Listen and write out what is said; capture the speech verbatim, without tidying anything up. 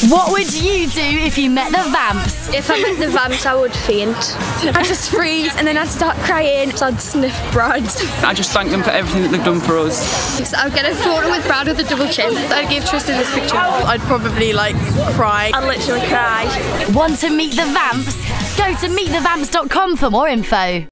What would you do if you met the Vamps? If I met the Vamps, I would faint. I'd just freeze and then I'd start crying. So I'd sniff Brad. I just thank them for everything that they've done for us. So I'd get a photo with Brad with a double chin. I'd give Tristan this picture. I'd probably like cry. I'd literally cry. Want to meet the Vamps? Go to meet the vamps dot com for more info.